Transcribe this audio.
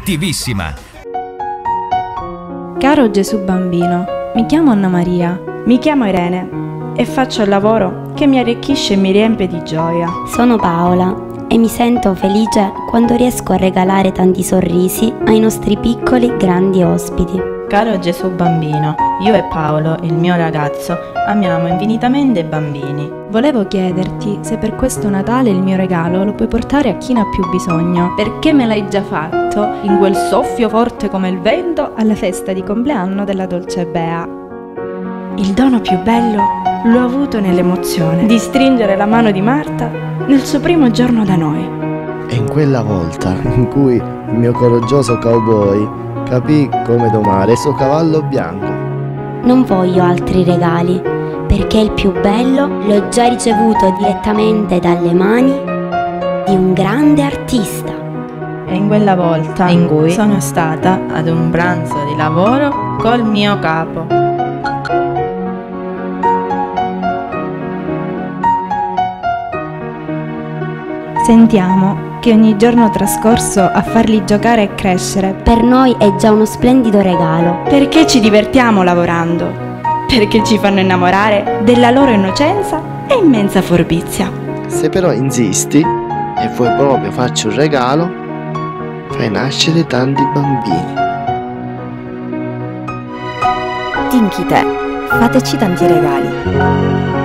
cattivissima. Caro Gesù bambino, mi chiamo Anna Maria. Mi chiamo Irene e faccio il lavoro che mi arricchisce e mi riempie di gioia. Sono Paola e mi sento felice quando riesco a regalare tanti sorrisi ai nostri piccoli grandi ospiti. Caro Gesù bambino, io e Paolo, il mio ragazzo, amiamo infinitamente i bambini. Volevo chiederti se per questo Natale il mio regalo lo puoi portare a chi ne ha più bisogno, Perché me l'hai già fatto in quel soffio forte come il vento alla festa di compleanno della dolce Bea. Il dono più bello l'ho avuto nell'emozione di stringere la mano di Marta nel suo primo giorno da noi. E in quella volta in cui il mio coraggioso cowboy capì come domare il suo cavallo bianco. Non voglio altri regali, perché il più bello l'ho già ricevuto direttamente dalle mani di un grande artista. E in quella volta in cui sono stata ad un pranzo di lavoro col mio capo. Sentiamo che ogni giorno trascorso a farli giocare e crescere Per noi è già uno splendido regalo. Perché ci divertiamo lavorando? Perché ci fanno innamorare della loro innocenza e immensa furbizia. Se però insisti e vuoi proprio farci un regalo, fai nascere tanti bambini. Tinky te, fateci tanti regali.